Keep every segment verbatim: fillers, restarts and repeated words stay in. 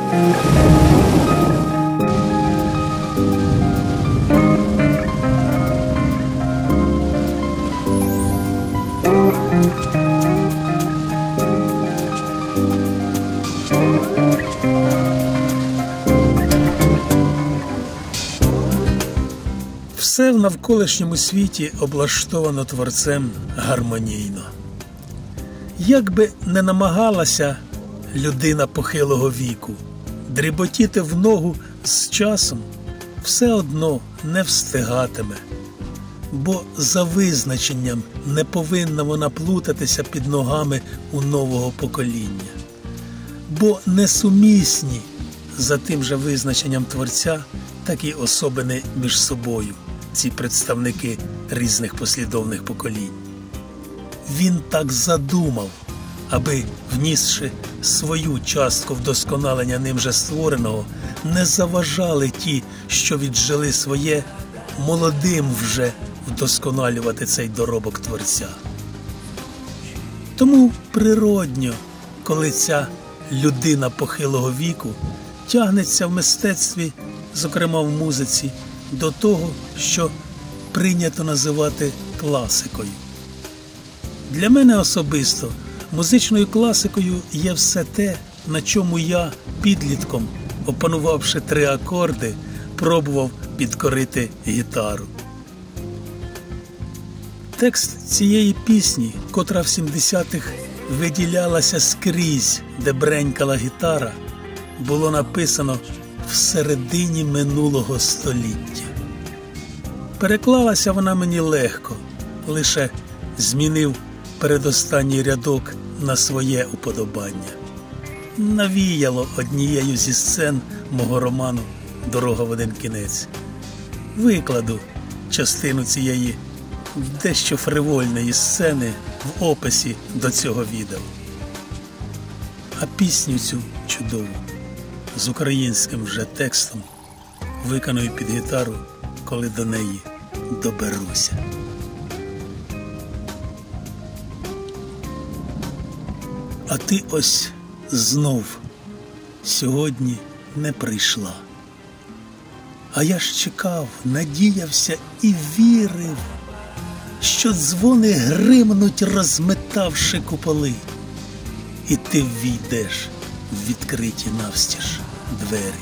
Все в навколишньому світі облаштовано Творцем гармонійно. Як би не намагалася людина похилого віку дріботіти в ногу з часом, все одно не встигатиме, бо за визначенням не повинна вона плутатися під ногами у нового покоління, бо несумісні за тим же визначенням Творця такі особини між собою, ці представники різних послідовних поколінь. Він так задумав, аби, внісши свою частку вдосконалення ним же створеного, не заважали ті, що віджили своє, молодим вже вдосконалювати цей доробок Творця. Тому природньо, коли ця людина похилого віку тягнеться в мистецтві, зокрема в музиці, до того, що прийнято називати класикою. Для мене особисто музичною класикою є все те, на чому я, підлітком, опанувавши три акорди, пробував підкорити гітару. Текст цієї пісні, котра в сімдесятих виділялася скрізь, де бренькала гітара, було написано в середині минулого століття. Переклалася вона мені легко, лише змінив передостанній рядок на своє уподобання. Навіяло однією зі сцен мого роману «Дорога в один кінець». Викладу частину цієї дещо фривольної сцени в описі до цього відео. А пісню цю чудову, з українським вже текстом, виконую під гітару, коли до неї доберуся. А ти ось знов сьогодні не прийшла. А я ж чекав, надіявся і вірив, що дзвони гримнуть, розметавши куполи, і ти ввійдеш в відкриті навстіж двері.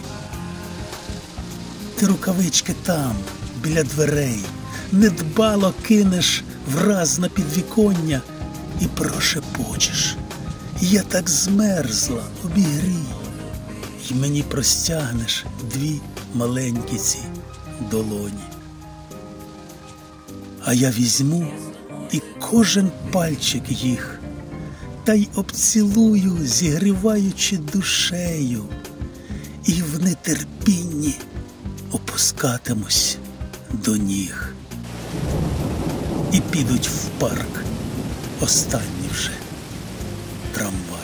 Ти рукавички там, біля дверей, недбало кинеш враз на підвіконня і прошепочеш: я так змерзла, обігрій, й мені простягнеш дві маленькі ці долоні. А я візьму і кожен пальчик їх, та й обцілую, зігріваючи душею, і в нетерпінні опускатимусь до ніг. І підуть в парк останні вже трамваї.